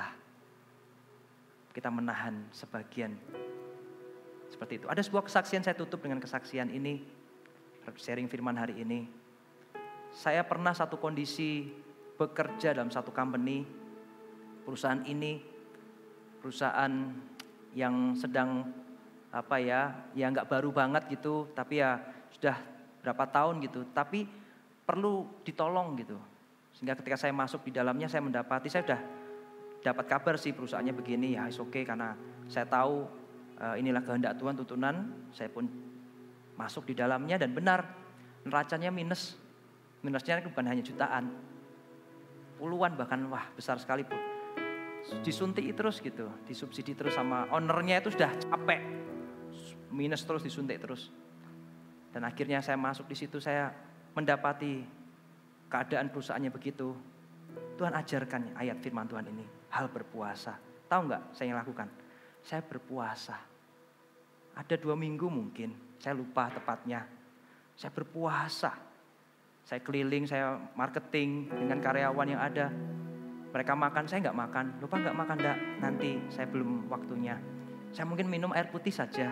Kita menahan sebagian. Seperti itu. Ada sebuah kesaksian, saya tutup dengan kesaksian ini. Sharing firman hari ini. Saya pernah satu kondisi bekerja dalam satu company. Perusahaan ini, perusahaan yang sedang apa ya, ya nggak baru banget gitu, tapi ya sudah berapa tahun gitu, tapi perlu ditolong gitu. Sehingga ketika saya masuk di dalamnya, saya mendapati, saya sudah dapat kabar sih perusahaannya begini, ya is oke, karena saya tahu uh, inilah kehendak Tuhan, tuntunan. Saya pun masuk di dalamnya dan benar, neracanya minus, minusnya bukan hanya jutaan, puluhan bahkan wah besar sekali pun. Disuntik terus gitu, disubsidi terus sama ownernya itu sudah capek, minus terus, disuntik terus. Dan akhirnya saya masuk di situ, saya mendapati keadaan perusahaannya begitu. Tuhan ajarkan ayat firman Tuhan ini, hal berpuasa. Tahu nggak saya yang lakukan? Saya berpuasa. Ada dua minggu mungkin, saya lupa tepatnya. Saya berpuasa. Saya keliling, saya marketing dengan karyawan yang ada. Mereka makan, saya nggak makan. Lupa nggak makan, enggak. Nanti saya belum waktunya. Saya mungkin minum air putih saja.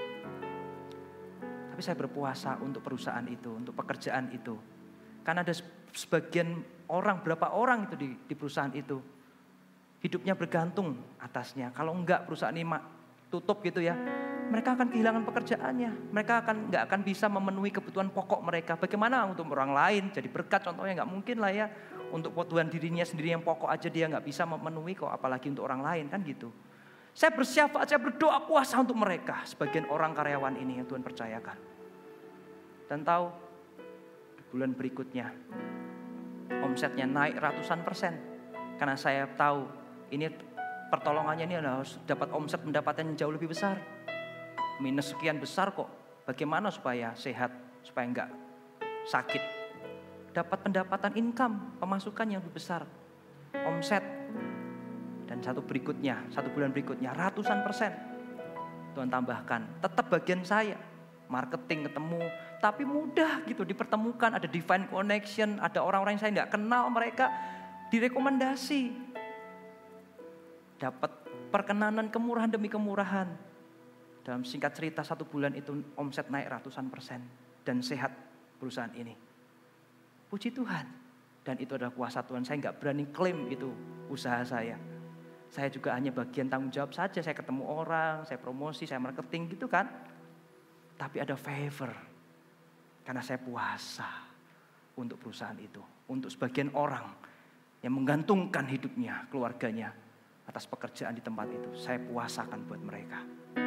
Tapi saya berpuasa untuk perusahaan itu, untuk pekerjaan itu. Karena ada sebagian orang, berapa orang itu di, di perusahaan itu. Hidupnya bergantung atasnya. Kalau enggak perusahaan ini tutup gitu ya, mereka akan kehilangan pekerjaannya. Mereka akan nggak akan bisa memenuhi kebutuhan pokok mereka. Bagaimana untuk orang lain jadi berkat, contohnya nggak mungkin lah ya. Untuk kebutuhan dirinya sendiri yang pokok aja dia nggak bisa memenuhi kok, apalagi untuk orang lain kan gitu. Saya bersyafaat, saya berdoa puasa untuk mereka, sebagian orang karyawan ini yang Tuhan percayakan. Dan tahu bulan berikutnya omsetnya naik ratusan persen, karena saya tahu ini pertolongannya ini harus dapat omset mendapatkan yang jauh lebih besar. Minus sekian besar kok, bagaimana supaya sehat, supaya enggak sakit. Dapat pendapatan income, pemasukan yang lebih besar, omset. Dan satu berikutnya, satu bulan berikutnya ratusan persen. Tuhan tambahkan, tetap bagian saya, marketing ketemu, tapi mudah gitu dipertemukan, ada divine connection, ada orang-orang yang saya nggak kenal mereka, direkomendasi. Dapat perkenanan kemurahan demi kemurahan. Dalam singkat cerita satu bulan itu omset naik ratusan persen dan sehat perusahaan ini. Puji Tuhan. Dan itu adalah kuasa Tuhan. Saya nggak berani klaim itu usaha saya. Saya juga hanya bagian tanggung jawab saja. Saya ketemu orang, saya promosi, saya marketing gitu kan. Tapi ada favor. Karena saya puasa untuk perusahaan itu. Untuk sebagian orang yang menggantungkan hidupnya, keluarganya atas pekerjaan di tempat itu. Saya puasakan buat mereka.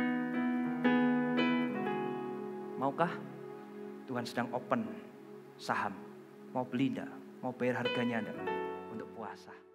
Maukah Tuhan sedang open saham? Mau beli enggak? Mau bayar harganya enggak? Untuk puasa.